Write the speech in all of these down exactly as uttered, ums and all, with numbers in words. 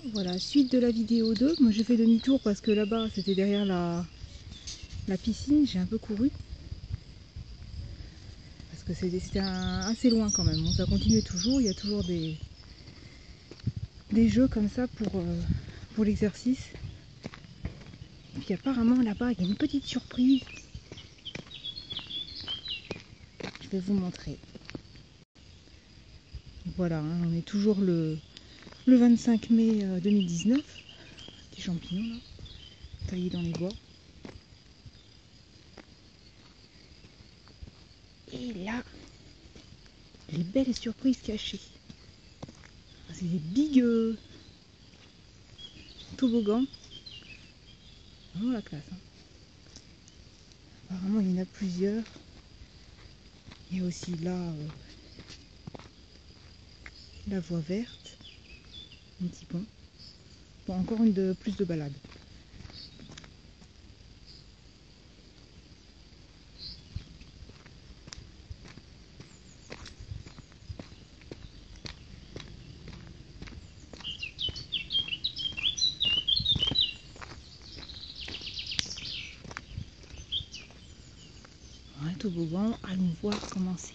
Voilà, suite de la vidéo deux. Moi j'ai fait demi-tour parce que là-bas c'était derrière la, la piscine. J'ai un peu couru. Parce que c'était assez loin quand même. Bon, ça continue toujours. Il y a toujours des, des jeux comme ça pour, euh, pour l'exercice. Et puis apparemment là-bas il y a une petite surprise. Je vais vous montrer. Voilà, hein, on est toujours le, le vingt-cinq mai deux mille dix-neuf. Des champignons là, taillés dans les bois. Et là, les belles surprises cachées. C'est des big euh, toboggans. Vraiment la classe. Hein. Apparemment, il y en a plusieurs. Il y a aussi là euh, la voie verte. Un petit pont. Bon, encore une de plus de balade. Un toboggan, allons voir comment c'est.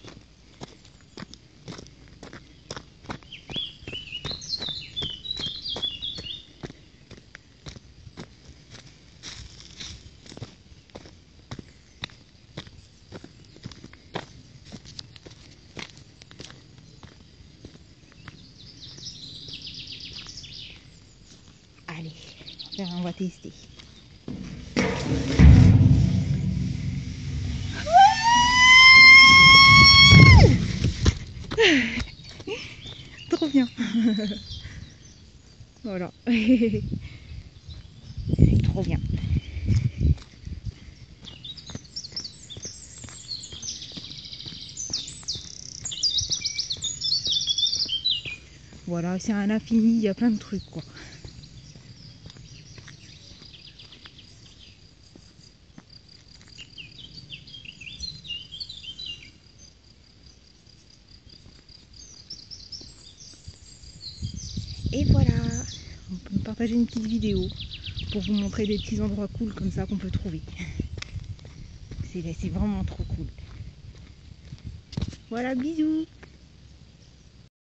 Allez, on va tester. Trop bien. Voilà. Trop bien. Voilà, c'est un infini, il y a plein de trucs quoi. Et voilà, on peut me partager une petite vidéo pour vous montrer des petits endroits cool comme ça qu'on peut trouver. C'est vraiment trop cool. Voilà, bisous.